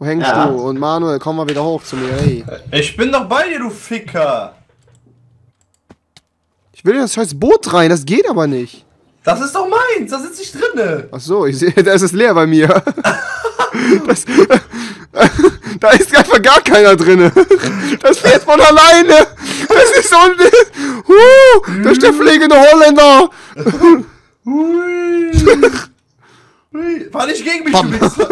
Wo hängst du? Und Manuel, komm mal wieder hoch zu mir, ey. Ich bin doch bei dir, du Ficker. Ich will in das scheiß Boot rein, das geht aber nicht. Das ist doch meins, da sitze ich drinne. Ach so, ich sehe, da ist es leer bei mir. Da ist einfach gar keiner drinne. Das fährt von alleine. Das ist so ein... das ist der fliegende Holländer. Hui. Hui. Fahr nicht gegen mich, du Wichser.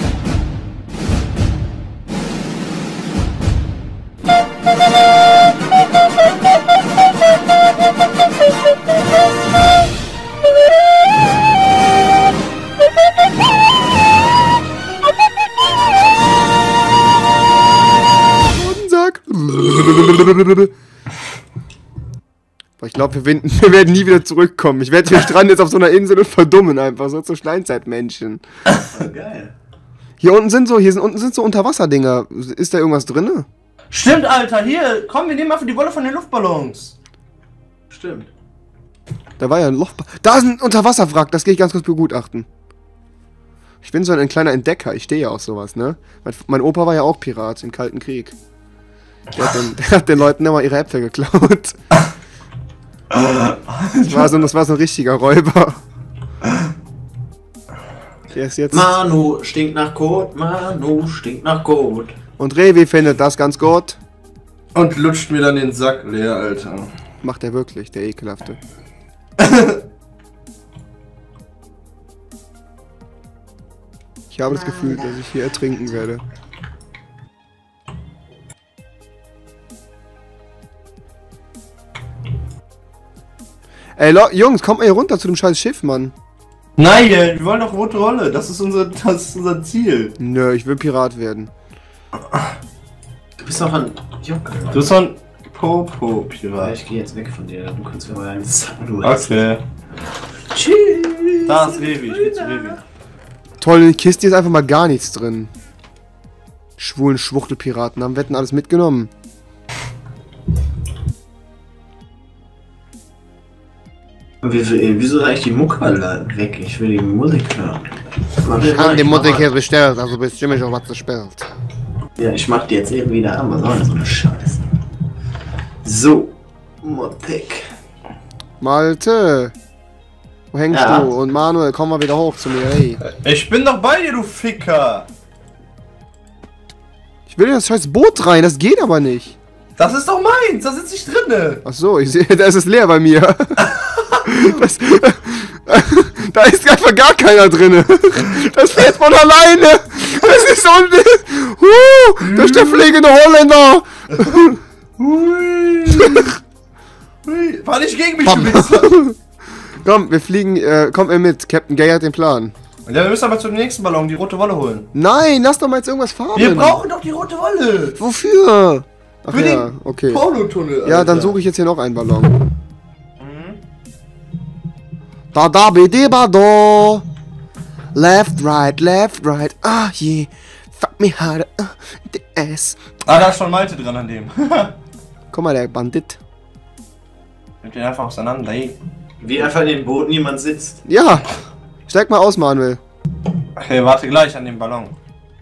Sack. Ich glaube, wir werden nie wieder zurückkommen. Ich werde hier stranden jetzt auf so einer Insel und verdummen einfach, so zu Steinzeitmenschen. Geil. Hier unten sind so Unterwasserdinger. Ist da irgendwas drin? Stimmt, Alter, hier, komm, wir nehmen einfach die Wolle von den Luftballons. Stimmt. Da war ja ein Loch. Da ist ein Unterwasserwrack, das gehe ich ganz kurz begutachten. Ich bin so ein kleiner Entdecker, ich stehe ja auf sowas, ne? Mein Opa war ja auch Pirat im Kalten Krieg. Der hat den Leuten immer ihre Äpfel geklaut. Das war so ein richtiger Räuber. Der ist jetzt... Manu stinkt nach Kot, Manu stinkt nach Kot. Und Revi findet das ganz gut. Und lutscht mir dann den Sack leer, Alter. Macht er wirklich, der Ekelhafte. Ich habe das Gefühl, dass ich hier ertrinken werde. Ey, Jungs, kommt mal hier runter zu dem scheiß Schiff, Mann. Nein, wir wollen doch rote Rolle. Das ist unser Ziel. Nö, ich will Pirat werden. Du bist doch ein Junge. Du bist doch ein Popo-Pirat. Ich gehe jetzt weg von dir. Du kannst mir mal einen sagen, du Okay. Tschüss. Da ist Revi, ich geh zu Revi. Toll, in der Kiste ist einfach mal gar nichts drin. Schwulen Schwuchtelpiraten haben Wetten alles mitgenommen. Wieso reicht die Mucke weg? Ich will die Musik hören. Ich habe die Musik hier bestellt, also bestimmt ich auch was bestellt. Ja, ich mach die jetzt eben wieder an. Was soll das so eine Scheiße? So, Musik. Malte! Wo hängst Ja. du? Und Manuel, komm mal wieder hoch zu mir, ey. Ich bin doch bei dir, du Ficker. Ich will in das scheiß Boot rein, das geht aber nicht. Das ist doch meins, da sitze ich drinne. Ach so, ich sehe, da ist es leer bei mir. Da ist einfach gar keiner drinne. Das fährt von alleine. Das ist so ein... das ist der fliegende Holländer. Hui. Hui. Fahr nicht gegen mich, du Wichser. Komm, wir fliegen, kommt mir mit. Captain Gay hat den Plan. Ja, wir müssen aber zum nächsten Ballon die rote Wolle holen. Nein, lass doch mal jetzt irgendwas fahren. Wir brauchen doch die rote Wolle. Wofür? Ach Für ja, den okay. Polotunnel, Alter. Ja, dann suche ich jetzt hier noch einen Ballon. Da, bidi, bado. Left, right. Ah, yeah. Fuck me hard. The ass. Ah, da ist schon Malte dran an dem. Guck mal, der Bandit. Nimmt den einfach auseinander, ey. Wie einfach in dem Boot niemand sitzt. Ja. Steig mal aus, Manuel. Okay, warte gleich an dem Ballon.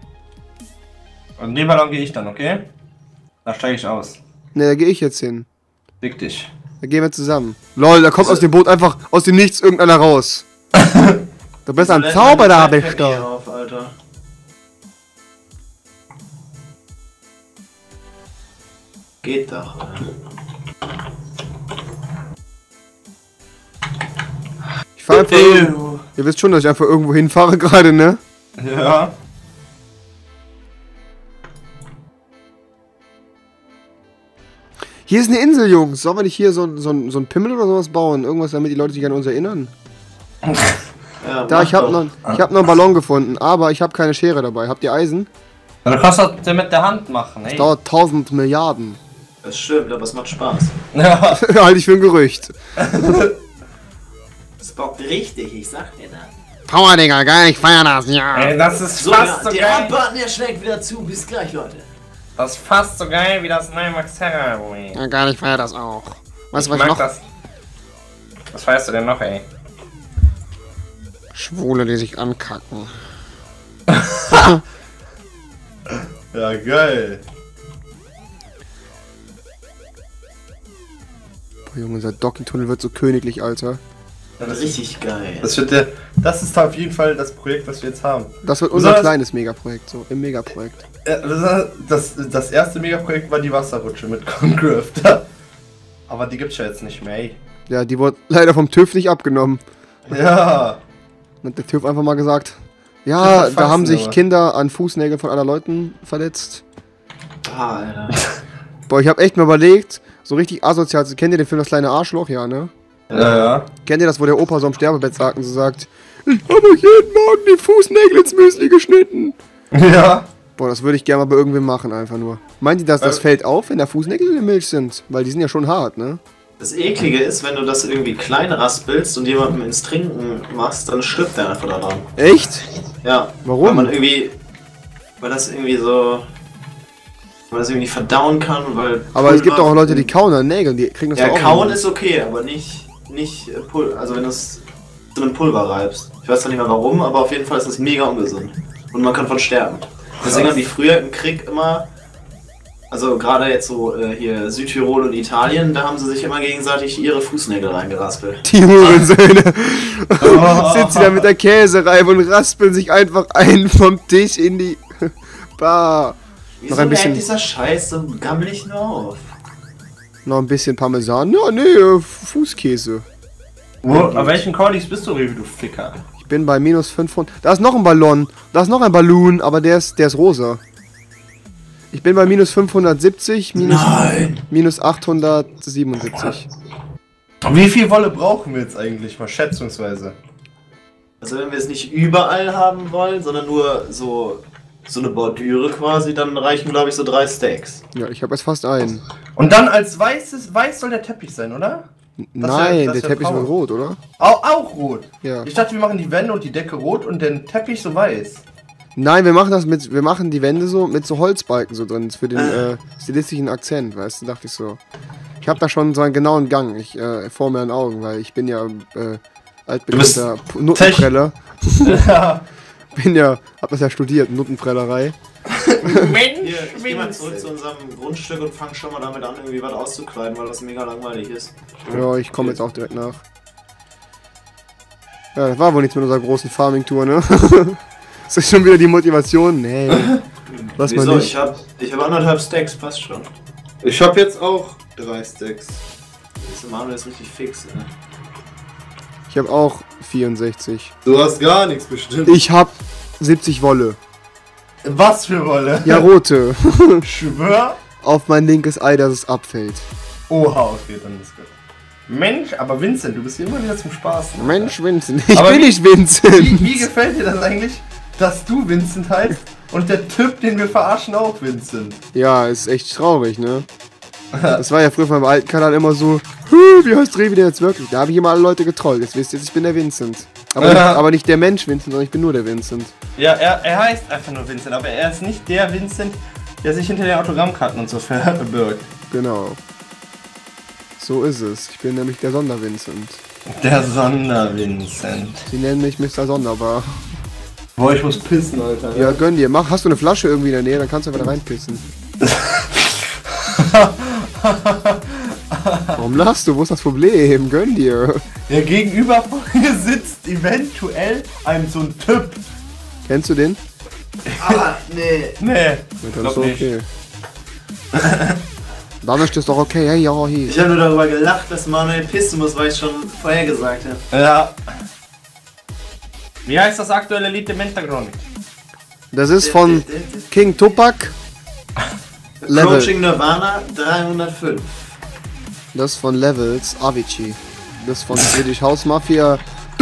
An den Ballon gehe ich dann, okay? Da steige ich aus. Ne, da gehe ich jetzt hin. Fick dich. Da gehen wir zusammen. Lol, da kommt aus dem Boot einfach aus dem Nichts irgendeiner raus. Du bist ein Zauberer, bist du. Auf, Alter. Geht doch. Ich fahre einfach irgendwo. Ihr wisst schon, dass ich einfach irgendwo hinfahre gerade, ne? Ja. Hier ist eine Insel, Jungs. Sollen wir nicht hier so ein Pimmel oder sowas bauen? Irgendwas, damit die Leute sich an uns erinnern? Ja, Da, ich hab noch einen Ballon gefunden, aber ich habe keine Schere dabei. Habt ihr Eisen? Ja, du kannst das mit der Hand machen, ey. Dauert 1000 Milliarden. Das stimmt, aber es macht Spaß. Ja. Halte ich für ein Gerücht. Es bockt richtig, ich sag dir das. Power, Digga, geil, ich feier das, ja. Ey, das ist So, fast so der geil. Abwarten, der schlägt wieder zu. Bis gleich, Leute. Das ist fast so geil wie das neue Max Terra, Boy. Ja, geil, ich feier das auch. Weißt du, was mag ich noch? das. Was feierst du denn noch, ey? Schwule, die sich ankacken. Ja, geil. Boah, Junge, dieser Docking-Tunnel wird so königlich, Alter. Das ist richtig geil. Das ist auf jeden Fall das Projekt, was wir jetzt haben. Das wird unser kleines Megaprojekt, so im Megaprojekt. Das erste Megaprojekt war die Wasserrutsche mit Concraft. Aber die gibt's ja jetzt nicht mehr, ey. Ja, die wurde leider vom TÜV nicht abgenommen. Ja. Dann hat der TÜV einfach mal gesagt, ja, da haben sich aber. Kinder an Fußnägeln von anderen Leuten verletzt. Ah, Alter. Boah, ich hab echt mal überlegt, so richtig asozial, kennt ihr den Film Das kleine Arschloch? Ja, ne? Ja. Kennt ihr das, wo der Opa so am Sterbebett sagt und so sagt, ich habe euch jeden Morgen die Fußnägel ins Müsli geschnitten? Ja. Boah, das würde ich gerne mal bei irgendwem machen, einfach nur. Meint ihr, dass das fällt auf, wenn da Fußnägel in der Milch sind? Weil die sind ja schon hart, ne? Das Eklige ist, wenn du das irgendwie klein raspelst und jemandem ins Trinken machst, dann stirbt der einfach daran. Echt? Ja. Warum? Weil das irgendwie so... Weil das irgendwie verdauen kann, weil... Aber es gibt auch Leute, die kauen an Nägeln, die kriegen das Ja, doch auch. kauen ist okay, aber nicht Pulver. Also wenn du es zu einem Pulver reibst. Ich weiß zwar nicht mehr warum, aber auf jeden Fall ist es mega ungesund. Und man kann von sterben. Deswegen haben die früher im Krieg immer... Also gerade jetzt so hier Südtirol und Italien, da haben sie sich immer gegenseitig ihre Fußnägel reingeraspelt. Die Hurensöhne. Sitzen sie da mit der Käsereibe und raspeln sich einfach ein vom Tisch in die Bar. Wieso Noch ein bisschen- merkt dieser Scheiß so gammelig nur auf? Noch ein bisschen Parmesan. Ja, nee, Fußkäse. Auf welchen Cordis bist du, Revi, du Ficker? Ich bin bei minus 500. Da ist noch ein Ballon. Da ist noch ein Ballon, aber der ist rosa. Ich bin bei minus 570, minus 877. Wie viel Wolle brauchen wir jetzt eigentlich mal, schätzungsweise? Also wenn wir es nicht überall haben wollen, sondern nur so eine Bordüre quasi, dann reichen glaube ich so 3 Stacks. Ja, ich habe jetzt fast einen. Und dann als weiß soll der Teppich sein, oder? Nein, das der wär Teppich braun. wird rot, oder? Auch rot. Ja. Ich dachte, wir machen die Wände und die Decke rot und den Teppich so weiß. Nein, wir machen die Wände so mit so Holzbalken so drin, für den stilistischen Akzent, weißt du, dachte ich so. Ich habe da schon so einen genauen Gang, vor meinen Augen, weil ich bin ja altbekannter Nuttenpreller. Ja. Hab das ja studiert, Nuttenprellerei. Mensch, Hier, ich geh mal zurück zu unserem Grundstück und fang schon mal damit an, irgendwie was auszukleiden, weil das mega langweilig ist. Ja, ich komme jetzt auch direkt nach. Ja, das war wohl nichts mit unserer großen Farming-Tour, ne? Ist das schon wieder die Motivation? Nee. Lass mal Wieso? nicht. Ich hab 1,5 Stacks, passt schon. Ich habe jetzt auch 3 Stacks. Das Manuel ist richtig fix, ne? Ich habe auch 64. Du hast gar nichts bestimmt. Ich hab 70 Wolle. Was für Wolle? Ja, rote. Schwör? Auf mein linkes Ei, dass es abfällt. Oha, okay, dann ist gut. Mensch, aber Vincent, du bist hier immer wieder zum Spaß. Ne? Mensch, Vincent. Ich Aber bin nicht Vincent. Wie gefällt dir das eigentlich, dass du Vincent heißt und der Typ, den wir verarschen, auch Vincent? Ja, ist echt traurig, ne? Das war ja früher beim alten Kanal immer so, wie heißt Revi denn jetzt wirklich? Da habe ich immer alle Leute getrollt. Jetzt wisst ihr, ich bin der Vincent. Aber nicht der Mensch Vincent, sondern ich bin nur der Vincent. Ja, er heißt einfach nur Vincent, aber er ist nicht der Vincent, der sich hinter den Autogrammkarten und so verbirgt. Genau. So ist es. Ich bin nämlich der Sonder-Vincent. Der Sonder-Vincent. Sie nennen mich Mr. Sonderbar. Boah, ich muss pissen, Alter. Ja, gönn dir. Hast du eine Flasche irgendwie in der Nähe, dann kannst du einfach da reinpissen. Warum lachst du? Wo ist das Problem? Gönn dir. Ja, gegenüber von mir sitzt eventuell so ein Typ. Kennst du den? Ah, nee. Nee, Ja, dann glaub ist doch nicht. okay. Dann ist das doch okay. Hey, ja, hier. Ich habe nur darüber gelacht, dass Manuel pissen muss, weil ich schon vorher gesagt habe. Ja. Wie heißt das aktuelle Lied im Hintergrund? Das ist von King Tupac. Level. Approaching Nirvana 305. Das ist von Levels Avicii. Das ist von British House Mafia.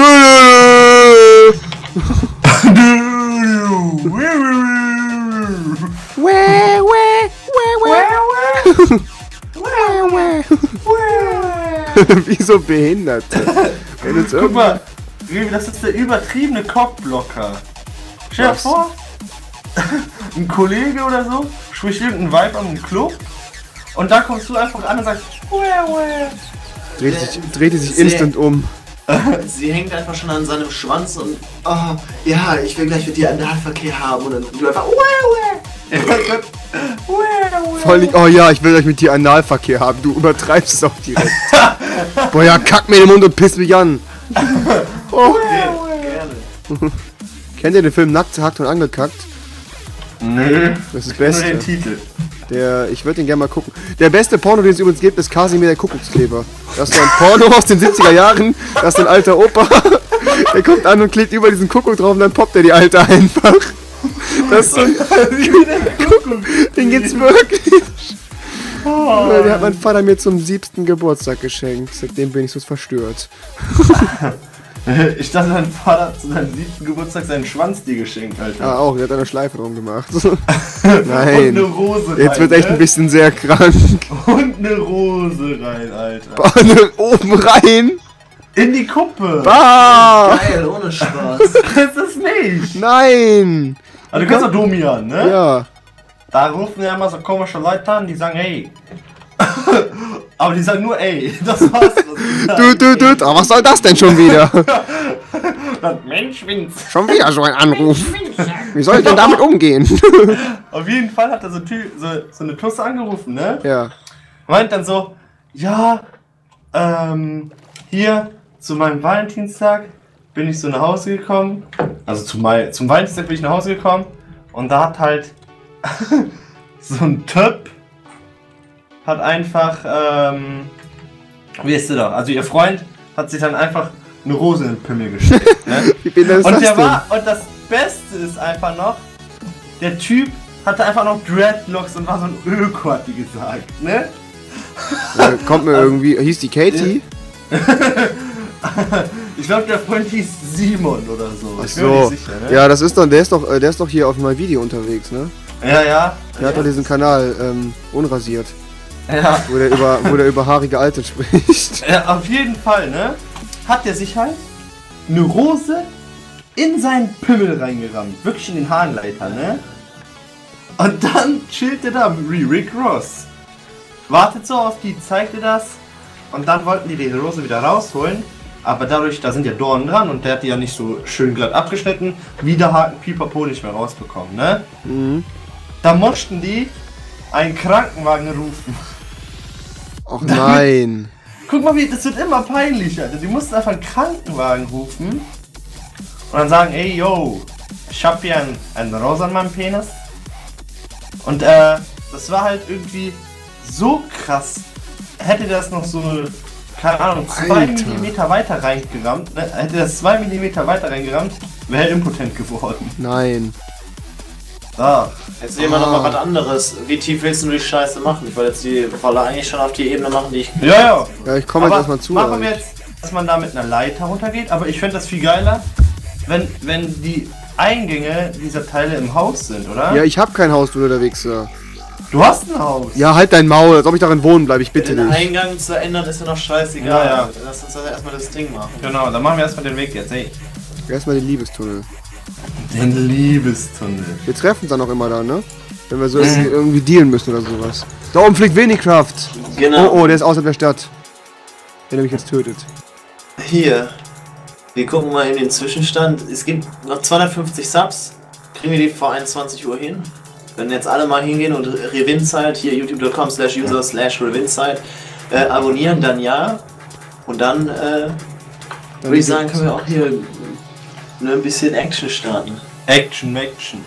Wieso behindert? Guck mal, das ist der übertriebene Cockblocker. Stell dir Was? vor, ein Kollege oder so spricht irgendeinen Vibe an einem Club und da kommst du einfach an und sagst Dreht die sich instant um. Sie hängt einfach schon an seinem Schwanz und oh, ja, ich will gleich mit dir Analverkehr haben und dann du einfach Voll nicht, oh ja, ich will euch mit dir Analverkehr haben. Du übertreibst es auch direkt. Boah ja, kack mir in den Mund und piss mich an. Oh. Gerne. Kennt ihr den Film Nackt, Hackt und Angekackt? Nö. Das ist das Nur Beste. den Titel. Ich würde den gerne mal gucken. Der beste Porno, den es übrigens gibt, ist Kasimir der Kuckuckskleber. Das ist so ein Porno aus den 70er Jahren. Das ist ein alter Opa. Der kommt an und klebt über diesen Kuckuck drauf und dann poppt er die Alte einfach. Das ist so ein Kuckuck. Den gibt's wirklich. Oh. Den hat mein Vater mir zum 7. Geburtstag geschenkt. Seitdem bin ich so verstört. Ich dachte, dein Vater hat zu seinem 7. Geburtstag seinen Schwanz dir geschenkt, Alter. Ah, auch, der hat eine Schleife drum gemacht. Und eine Nein. Rose rein. Jetzt wird echt ein bisschen sehr krank. Und eine Rose rein, Alter. Oben rein. In die Kuppe. Bah! Geil, ohne Spaß. Das ist nicht. Nein! Also du kennst doch Domian, ne? Ja. Da rufen ja immer so komische Leute an, die sagen, ey. Aber die sagen nur, ey. Das war's. Aber was soll das denn schon wieder? Mensch, Winz. Schon wieder so ein Anruf. Wie soll ich denn damit umgehen? Auf jeden Fall hat er so eine Tusse angerufen, ne? Ja. Meint dann so, ja, hier zu meinem Valentinstag bin ich so nach Hause gekommen. Also zum Valentinstag bin ich nach Hause gekommen. Und da hat halt so ein Typ hat einfach, wie ist du doch? Also ihr Freund hat sich dann einfach eine Rose in den Pimmel gesteckt, ne? Wie bin das Und das der denn? und das Beste ist einfach noch, der Typ hatte einfach noch Dreadlocks und war so ein Öko, hat die gesagt, ne? Kommt mir irgendwie. Hieß die Katie? Ich glaube, der Freund hieß Simon oder so. Ach Ich bin mir so. nicht sicher, ne? Ja, das ist doch, der ist doch hier auf meinem Video unterwegs, ne? Ja. Der hat doch diesen Kanal unrasiert, Ja. wo der über haarige Alte spricht. Ja, auf jeden Fall, ne? Hat der sich halt eine Rose in seinen Pimmel reingerammt. Wirklich in den Harnleiter, ne? Und dann chillt er da wie Rick Ross. Wartet so auf die, zeigt er das. Und dann wollten die Rose wieder rausholen. Aber dadurch, da sind ja Dornen dran und der hat die ja nicht so schön glatt abgeschnitten, Widerhaken, Pipapo nicht mehr rausbekommen, ne? Mhm. Da mussten die einen Krankenwagen rufen. Och nein. Guck mal, das wird immer peinlicher. Also, die mussten einfach einen Krankenwagen rufen und dann sagen, ey, yo, ich hab hier einen Rose an meinem Penis. Und das war halt irgendwie so krass. Hätte das noch so eine, keine Ahnung, 2 Alter. mm weiter reingerammt, ne? Hätte das 2 mm weiter reingerammt, wäre er impotent geworden. Nein. Ah. Jetzt sehen wir noch mal was anderes. Wie tief willst du die Scheiße machen? Ich wollte jetzt die Rolle eigentlich schon auf die Ebene machen, die ich... Ja. Ja, ich komme jetzt Aber erstmal zu. machen wir Alter. jetzt, dass man da mit einer Leiter runtergeht, aber ich finde das viel geiler, wenn die Eingänge dieser Teile im Haus sind, oder? Ja, ich hab kein Haus, du der Wichser. Du hast ein Haus. Ja, halt dein Maul, als ob ich darin wohnen bleibe, ich bitte Den nicht. Eingang zu ändern ist ja noch scheißegal. Ja. Lass uns also erstmal das Ding machen. Genau, dann machen wir erstmal den Weg jetzt, ey. Erstmal den Liebestunnel. Den Liebestunnel. Wir treffen uns dann auch immer da, ne? Wenn wir so irgendwie dealen müssen oder sowas. Da oben fliegt Wenigcraft. Genau. Oh, der ist außerhalb der Stadt. Wenn er mich jetzt tötet. Hier. Wir gucken mal in den Zwischenstand. Es gibt noch 250 Subs. Kriegen wir die vor 21 Uhr hin? Wenn jetzt alle mal hingehen und Revinzeit, hier youtube.com/user/revinzeit abonnieren, dann ja. Und dann würde ich sagen, können wir auch hier ein bisschen Action starten. Action.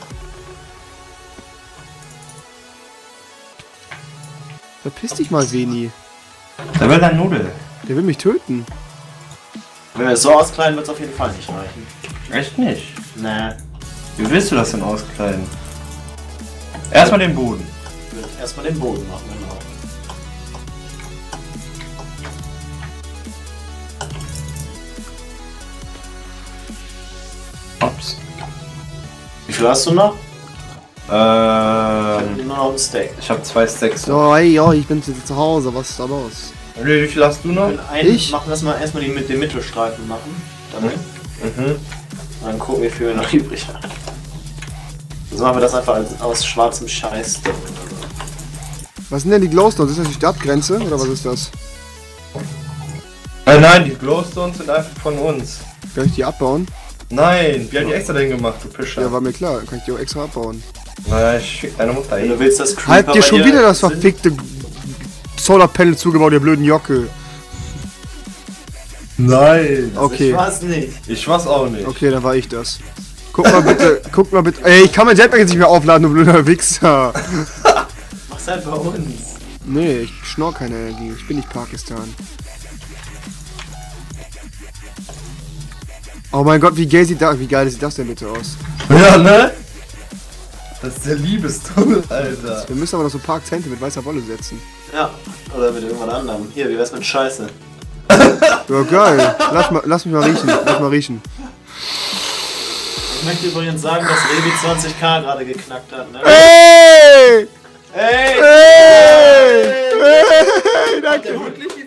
Verpiss dich mal, Veni. Da will dein Nudel. Der will mich töten. Wenn wir es so auskleiden, wird es auf jeden Fall nicht reichen. Echt nicht? Nee. Wie willst du das denn auskleiden? Erstmal den Boden. Ich würde erstmal den Boden machen, genau. Ups. Wie viel hast du noch? Ähm, Nur noch ein Steak. ich habe 2 Stacks. So, ey, ja, ich bin jetzt zu Hause, was ist da los? Wie viel hast du noch? Ich? Machen wir mal erstmal mit den Mittelstreifen machen. Mhm. Dann gucken, wie viel wir noch übrig haben. So machen wir das einfach aus schwarzem Scheiß. Was sind denn die Glowstones? Ist das die Stadtgrenze oder was ist das? Nein, die Glowstones sind einfach von uns. Kann ich die abbauen? Nein, wir haben die extra dahin gemacht, du Pischer. Ja, war mir klar. Kann ich die auch extra abbauen. Na, ich schick deine Mutter Wenn hin. du willst, dass Creeper Halt dir bei schon dir wieder das sind. verfickte Solarpanel zugebaut, ihr blöden Jockel. Nein. Okay. Ich weiß nicht. Ich weiß auch nicht. Okay, dann war ich das. Guck mal bitte, guck mal bitte. Ey, ich kann mein Jetpack jetzt nicht mehr aufladen, du blöder Wichser. Mach's halt bei uns. Nee, ich schnorr keine Energie. Ich bin nicht Pakistan. Oh mein Gott, wie geil sieht das denn bitte aus? Ja, ne? Das ist der Liebestunnel, Alter. Wir müssen aber noch so ein paar Akzente mit weißer Wolle setzen. Ja, oder mit irgendwann anderem. Hier, wie wär's mit Scheiße? Ja, geil. Lass mich mal riechen. Lass mal riechen. Ich möchte übrigens sagen, dass Revi 20k gerade geknackt hat, ne? Ey! Ey! Ey! Ey! Hat Danke. der wirklich